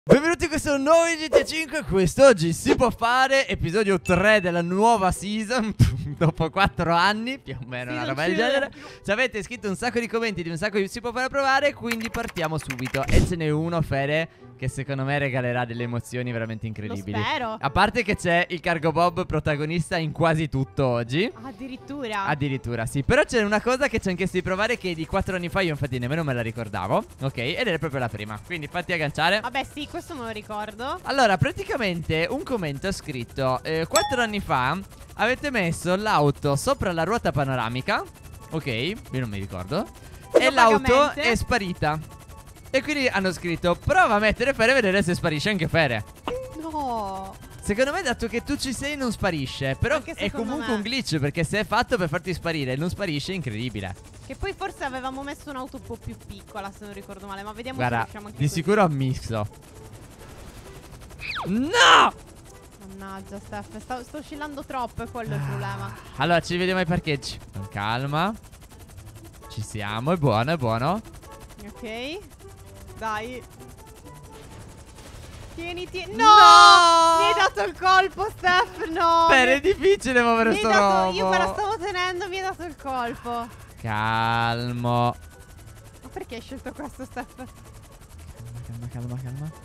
Benvenuti in questo nuovo GTA 5. Quest'oggi si può fare episodio 3 della nuova season. Dopo 4 anni, più o meno, una roba del genere. Ci avete scritto un sacco di commenti di un sacco di si può fare provare, quindi partiamo subito. E ce n'è uno, Fere, che secondo me regalerà delle emozioni veramente incredibili. Lo spero. A parte che c'è il Cargo Bob protagonista in quasi tutto oggi. Addirittura. Addirittura sì. Però c'è una cosa che ci hanno chiesto di provare, che di 4 anni fa io infatti nemmeno me la ricordavo. Ok, ed è proprio la prima. Quindi fatti agganciare. Vabbè sì, questo me lo ricordo. Allora, praticamente un commento ha scritto 4 anni fa avete messo l'auto sopra la ruota panoramica. Ok, io non mi ricordo. E l'auto è sparita. E quindi hanno scritto prova a mettere Fere e vedere se sparisce anche Fere. No. Secondo me, dato che tu ci sei, non sparisce. Però è comunque un glitch, perché se è fatto per farti sparire e non sparisce è incredibile. Che poi forse avevamo messo un'auto un po' più piccola, se non ricordo male. Ma vediamo se Guarda, riusciamo anche di così. sicuro ho misto. No! Mannaggia Steph, sto oscillando troppo, è quello il problema. Allora, ci vediamo ai parcheggi. Con calma. Ci siamo, è buono, è buono. Ok. Dai. Tieni. No! Mi hai dato il colpo, Steph, no. È difficile muovere sto robo. Io me la stavo tenendo, mi hai dato il colpo. Calmo. Ma perché hai scelto questo, Steph? Calma.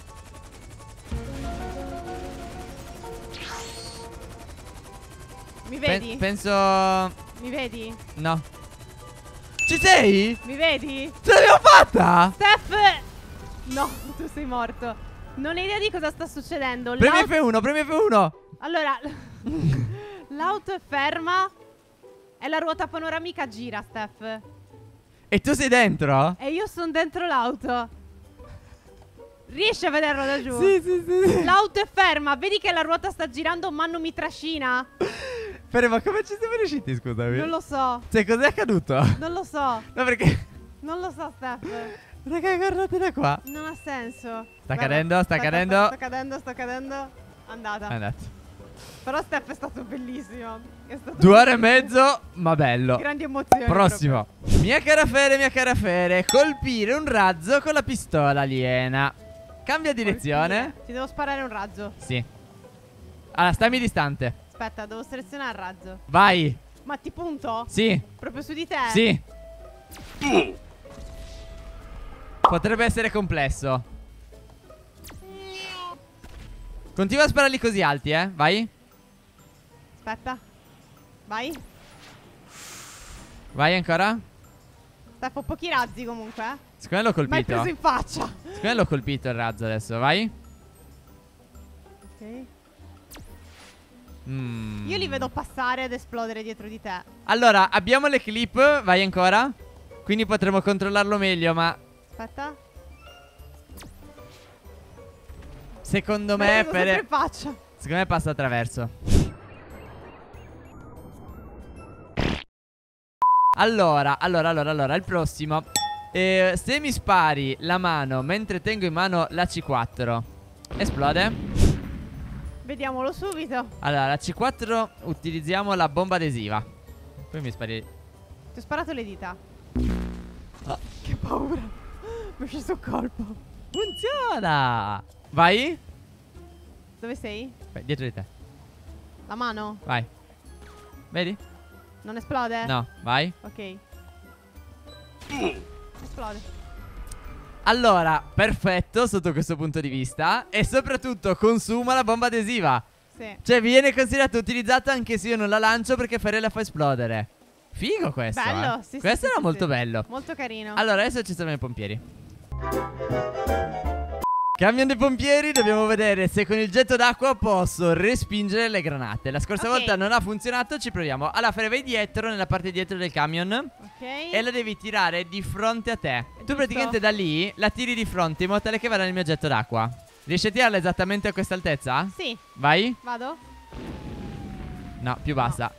Mi vedi? Penso... Mi vedi? No. Ci sei? Mi vedi? Ce l'abbiamo fatta? Steph! No, tu sei morto. Non hai idea di cosa sta succedendo. Premi F1. Allora, l'auto è ferma e la ruota panoramica gira, Steph. E tu sei dentro? E io sono dentro l'auto. Riesci a vederlo da giù? Sì. L'auto è ferma, vedi che la ruota sta girando ma non mi trascina? Però ma come ci siamo riusciti, scusami? Non lo so. Cioè, cos'è accaduto? Non lo so. No, perché... Non lo so, Steph. Raga, guardate da qua. Non ha senso. Sta cadendo. Sta cadendo. Andata. È andato. Però Steph è stato bellissimo. È stato 2 ore e mezzo, ma bello. grandi emozioni. Prossimo. Mia cara Fere, colpire un razzo con la pistola aliena. Cambia direzione. Ti devo sparare un razzo. Sì. Allora, stammi distante. Aspetta, devo selezionare il razzo. Vai. Ma ti punto? Sì. Proprio su di te? Sì. Potrebbe essere complesso. Continua a spararli così alti, vai. Aspetta. Vai. Vai ancora. Steph, ho pochi razzi comunque. Secondo me l'ho Ma hai colpito. preso in faccia. Secondo me l'ho colpito il razzo adesso, vai. Ok. Io Io li vedo passare ed esplodere dietro di te. Allora, abbiamo le clip, vai ancora. Quindi potremo controllarlo meglio, ma Aspetta. secondo Ma me hai preso sempre in faccia. secondo me passa attraverso. Allora, il prossimo. Se mi spari la mano mentre tengo in mano la C4, esplode? Vediamolo subito. Allora, la C4 utilizziamo la bomba adesiva. Poi mi spari. Ti ho sparato le dita. Che paura. Mi è sceso un colpo. Funziona! Vai? Dove sei? Vai, dietro di te. La mano? Vai. Vedi? Non esplode? No, vai. Ok. Esplode. Allora, perfetto sotto questo punto di vista. E soprattutto consuma la bomba adesiva. Sì. Cioè viene considerata utilizzata anche se io non la lancio, perché Fere la fa esplodere. Figo questo. Bello, sì, Questo sì, era sì, molto sì. bello. Molto carino. Allora adesso ci sono i pompieri. Cambiano i pompieri, dobbiamo vedere se con il getto d'acqua posso respingere le granate. La scorsa volta non ha funzionato, ci proviamo. Allora Fere, vai dietro, nella parte dietro del camion. Ok. E la devi tirare di fronte a te. Tu praticamente da lì la tiri di fronte in modo tale che vada nel mio getto d'acqua. Riesci a tirarla esattamente a questa altezza? Sì. Vai. Vado? No, più bassa.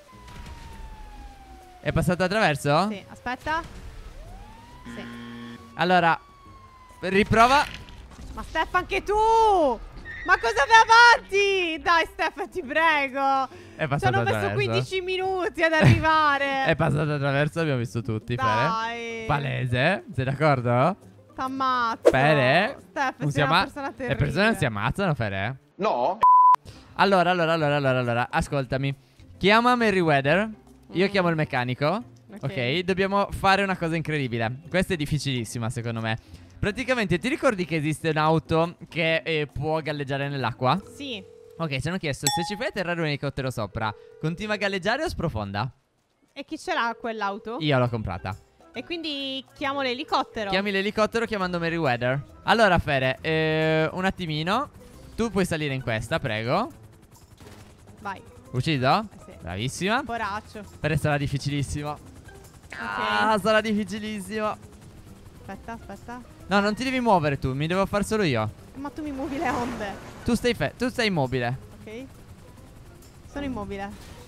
È passato attraverso? Sì, aspetta. Sì. Allora, riprova. Ma Steph, anche tu! Ma cosa vai avanti? Dai Steph, ti prego. È passato Ci hanno messo attraverso. 15 minuti ad arrivare. È passato attraverso, abbiamo visto tutti, Fere. Dai. Palese, sei d'accordo? T'ammazzo. Fere? Steph, Non si sei una ama- persona Le terribile. persone non si ammazzano, Fere? No. Allora, ascoltami. Chiama Merryweather. Io chiamo il meccanico. Ok, dobbiamo fare una cosa incredibile. Questa è difficilissima, secondo me. Praticamente, ti ricordi che esiste un'auto che può galleggiare nell'acqua? Sì. Ok, ci hanno chiesto se ci fai atterrare un elicottero sopra, continua a galleggiare o sprofonda? E chi ce l'ha quell'auto? Io l'ho comprata. E quindi chiamo l'elicottero. Chiami l'elicottero chiamando Merryweather. Allora, Fere, un attimino. Tu puoi salire in questa, prego. Vai. Ucciso? Sì. Bravissima. Poraccio. Fere, sarà difficilissimo. Ok. Ah, sarà difficilissimo. Aspetta. No, non ti devi muovere tu, mi devo far solo io. Ma tu mi muovi le onde. Tu stai immobile. Ok. Sono immobile.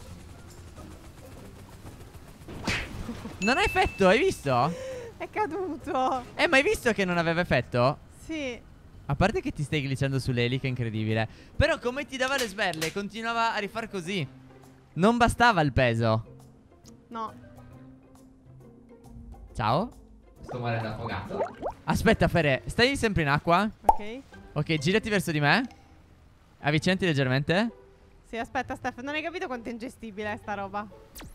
Non ha effetto, hai visto? È caduto. Ma hai visto che non aveva effetto? Sì. A parte che ti stai glitchando sull'elica, incredibile. Però come ti dava le sberle, continuava a rifar così. Non bastava il peso. No. Ciao. Sto morendo affogato. Aspetta, Fere, stai sempre in acqua? Ok. Ok, girati verso di me. Avvicinati leggermente. Sì, aspetta, Steph, non hai capito quanto è ingestibile sta roba.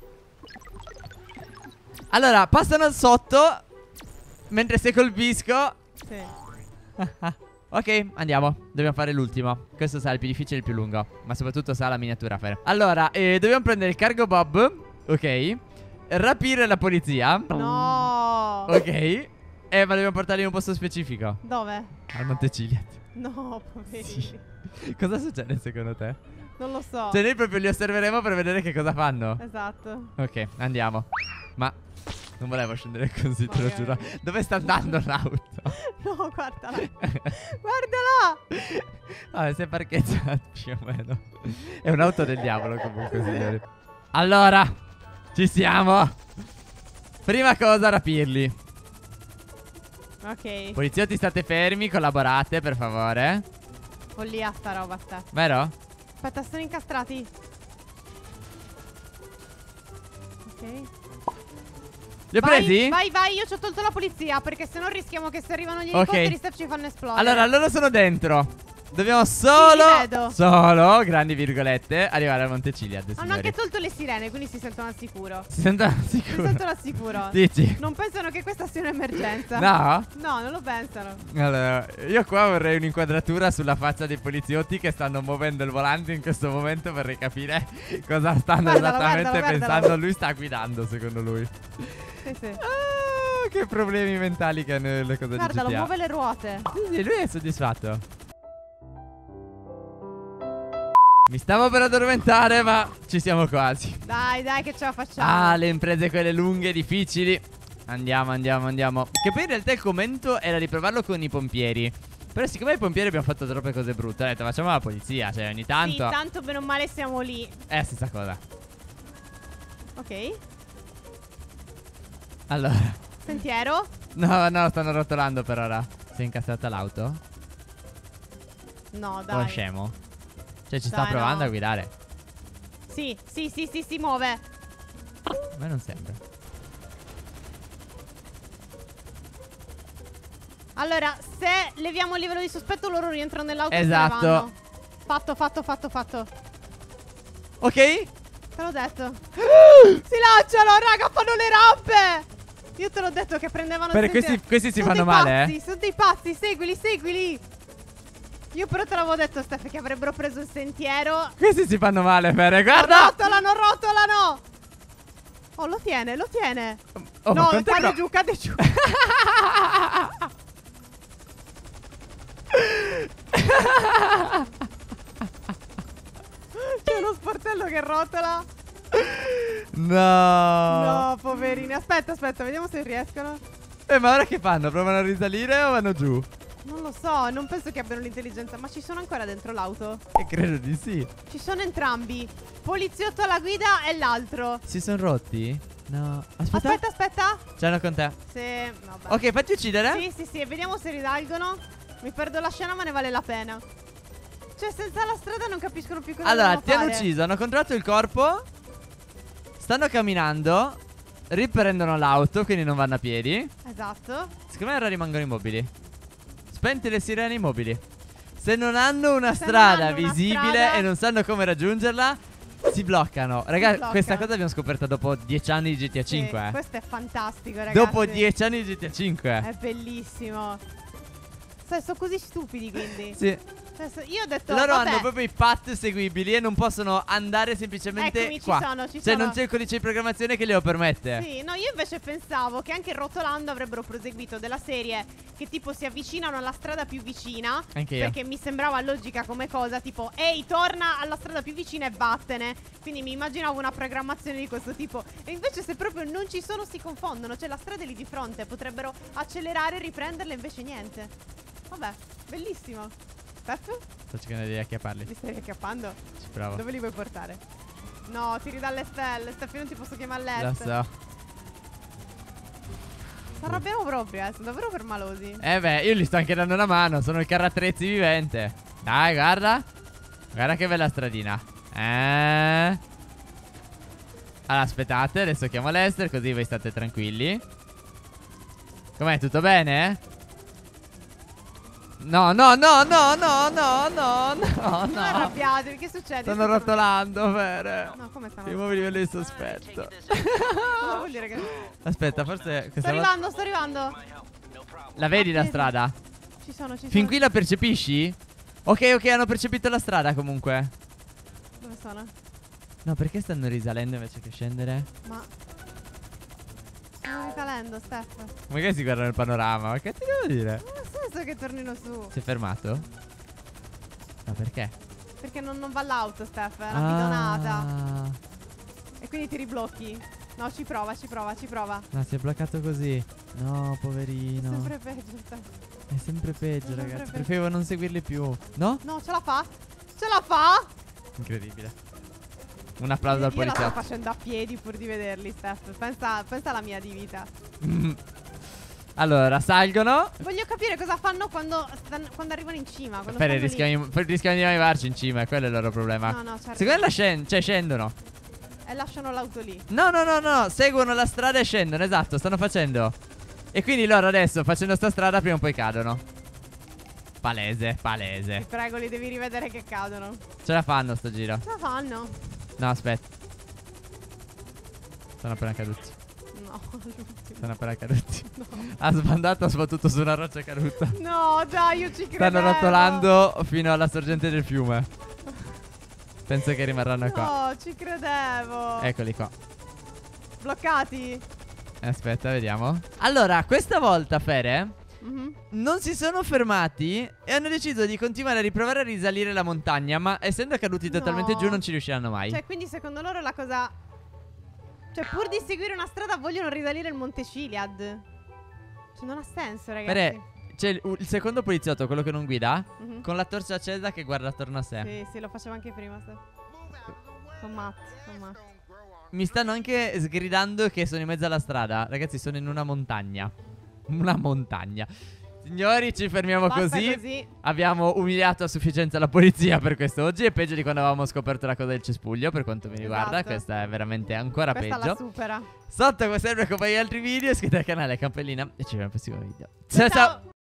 Allora, passano sotto mentre se colpisco. Sì. Ok, andiamo. Dobbiamo fare l'ultimo. Questo sarà il più difficile e il più lungo. Ma soprattutto sarà la miniatura, Fere. Allora, dobbiamo prendere il cargo bob. Ok. Rapire la polizia. No. Ok. Ma dobbiamo portarli in un posto specifico. Dove? Al Monte Ciliat. No, poverini. Sì. Cosa succede secondo te? Non lo so. Cioè noi proprio li osserveremo per vedere che cosa fanno. Esatto. Ok, andiamo. Ma non volevo scendere così, te lo Magari. giuro. Dove sta andando l'auto? No, guardala. Guardala. Vabbè, si è parcheggiato più o meno. È un'auto del diavolo comunque, signori. Allora, ci siamo. Prima cosa, rapirli. Ok. Poliziotti, state fermi, collaborate, per favore. Follia sta roba, sta. Vero? Aspetta, sono incastrati. Ok. Li ho presi? Vai, io ci ho tolto la polizia, perché se no rischiamo che se arrivano gli Ok. elicotteri Steph ci fanno esplodere. Allora, loro sono dentro. Dobbiamo solo, Sì, li vedo. solo, grandi virgolette, arrivare al Monte Ciliad, Hanno signori. anche tolto le sirene, quindi si sentono al sicuro. Si sentono Si sicuro? sentono al sicuro. Dici? Non pensano che questa sia un'emergenza. No? No, non lo pensano. Allora, io qua vorrei un'inquadratura sulla faccia dei poliziotti che stanno muovendo il volante in questo momento per capire cosa stanno Guardalo, esattamente guardalo. pensando. Lui sta guidando, secondo lui. Sì. Ah, che problemi mentali che hanno le cose Guardalo, di GTA. muove le ruote. Sì, lui è soddisfatto. Mi stavo per addormentare, ma ci siamo quasi. Dai, che ce la facciamo. Ah, le imprese quelle lunghe, difficili. Andiamo. Che poi in realtà il commento era di provarlo con i pompieri. Però siccome i pompieri abbiamo fatto troppe cose brutte, ho detto facciamo la polizia, cioè ogni tanto. Sì, tanto bene o male siamo lì. È la stessa cosa. Ok. Allora. Sentiero. No, stanno rotolando per ora. Si è incastrata l'auto? No, O è dai. scemo? Cioè ci sta Dai, provando no. a guidare. Sì, si muove. A me non sembra. Allora, se leviamo il livello di sospetto, loro rientrano nell'auto Esatto. e se ne vanno. Fatto. Ok. Te l'ho detto. Si lanciano, raga, fanno le rampe. Io te l'ho detto che prendevano Per il sentiero. questi si Sono fanno dei male, pazzi, Sono dei pazzi, seguili. Io però te l'avevo detto, Steph, che avrebbero preso il sentiero. Questi si fanno male, Fere, guarda. Rotolano. Oh, lo tiene. Oh, ma No, quante cade giù. C'è uno sportello che rotola. No. No, poverini. Aspetta, vediamo se riescono. Ma ora che fanno? Provano a risalire o vanno giù? Non lo so, non penso che abbiano l'intelligenza. Ma ci sono ancora dentro l'auto? Credo di sì. Ci sono entrambi. Poliziotto alla guida e l'altro. Si sono rotti? No. Aspetta. Aspetta. Ce l'hanno con te. Sì, vabbè. Ok, fatti uccidere. Sì, vediamo se risalgono. Mi perdo la scena, ma ne vale la pena. Cioè, senza la strada non capiscono più cosa Allora, devono ti hanno fare. ucciso, hanno controllato il corpo. Stanno camminando. riprendono l'auto, quindi non vanno a piedi. Esatto. Secondo me ora rimangono immobili. Spente le sirene, immobili. Se non hanno una Se strada non hanno una visibile strada- e non sanno come raggiungerla, si bloccano. Ragazzi, bloccano. questa cosa l'abbiamo scoperta dopo 10 anni di GTA Sì, 5. questo è fantastico, ragazzi. Dopo 10 anni di GTA 5. È bellissimo. Sono così stupidi, quindi. Sì. Io ho detto, Loro vabbè, hanno proprio i path seguibili e non possono andare semplicemente eccomi, qua. ci Cioè sono. non c'è il codice di programmazione che glielo permette. Sì, no, io invece pensavo che anche rotolando avrebbero proseguito della serie che tipo si avvicinano alla strada più vicina. Anche io. Perché mi sembrava logica come cosa, tipo, ehi, torna alla strada più vicina e vattene. Quindi mi immaginavo una programmazione di questo tipo. E invece se proprio non ci sono si confondono. Cioè la strada è lì di fronte, potrebbero accelerare e riprenderla, invece niente. Vabbè, bellissimo. Steph? Sto cercando di acchiapparli. Mi stai acchiappando? Ci provo. Dove li vuoi portare? No, tiri dalle stelle. Steph, io non ti posso chiamare Lo Let's. so. Si arrabbiano proprio, sono davvero permalosi. Beh, io gli sto anche dando una mano. Sono il carrattrezzi vivente. Dai, guarda. Guarda che bella stradina. Allora, aspettate, adesso chiamo Lester, così voi state tranquilli. Com'è? Tutto bene? No, no, no, no, no, no, no, no, Non no. arrabbiate, che succede? Stanno rotolando, Vere. No, come stanno? Si muove a livello di sospetto. Cosa vuol dire che... Aspetta, forse Sto questa arrivando, sto arrivando. la vedi la Attesi. strada? Ci sono. Fin qui la percepisci? Ok, ok, hanno percepito la strada comunque. Dove sono? No, perché stanno risalendo invece che scendere? Ma... Stanno risalendo, Steph. Magari si guardano il panorama. Ma che ti devo dire? Non ha senso che tornino su. Si è fermato? Ma perché? Perché non va l'auto, Steph, è una bidonata. Ah, E quindi ti riblocchi. No, ci prova, ci prova, ci prova. no, si è bloccato così. No, poverino. Sempre peggio, Steph. È sempre peggio, Sempre ragazzi. peggio. Preferivo non seguirli più. No? No, ce la fa? Ce la fa? Incredibile. Un applauso al Io la sto poliziotto. facendo a piedi pur di vederli, Steph. Pensa alla mia di vita. Allora, salgono. Voglio capire cosa fanno quando arrivano in cima. Quando Spera, stanno lì. rischiamo di arrivarci in cima. Quello è il loro problema. No, no, certo. Secondo me cioè scendono. E lasciano l'auto lì. No, no, no, no. Seguono la strada e scendono. Esatto, stanno facendo. E quindi loro adesso, facendo sta strada, prima o poi cadono. Palese, Ti palese. prego, li devi rivedere che cadono. Ce la fanno sto giro. Ce la fanno? No, aspetta. Sono appena caduti. No, all'ultimo. Sono appena caduti. No. Ha sbandato, ha sbattuto su una roccia caduta. No, dai, io ci credo. Stanno rotolando fino alla sorgente del fiume. Penso che rimarranno qua. No, ci credevo. Eccoli qua. Bloccati. Aspetta, vediamo. Allora, questa volta, Fere, Mhm. non si sono fermati e hanno deciso di continuare a riprovare a risalire la montagna. Ma essendo caduti totalmente No. giù non ci riusciranno mai. Cioè, quindi secondo loro la cosa... Cioè, pur di seguire una strada vogliono risalire il Monte Chiliad. Cioè, non ha senso, ragazzi. Fere, c'è il secondo poliziotto, quello che non guida, Mhm. con la torcia accesa che guarda attorno a sé. Sì, sì, lo facevo anche prima. Sono matti, sono matti. Mi stanno anche sgridando che sono in mezzo alla strada. Ragazzi, sono in una montagna. Una montagna. Signori, ci fermiamo Basta così. Abbiamo umiliato a sufficienza la polizia per questo oggi. È peggio di quando avevamo scoperto la cosa del cespuglio, per quanto mi riguarda. Esatto. Questa è veramente ancora Questa peggio. la supera. Sotto, come sempre, con gli altri video, iscrivetevi al canale, campellina. E ci vediamo al prossimo video. Ciao ciao.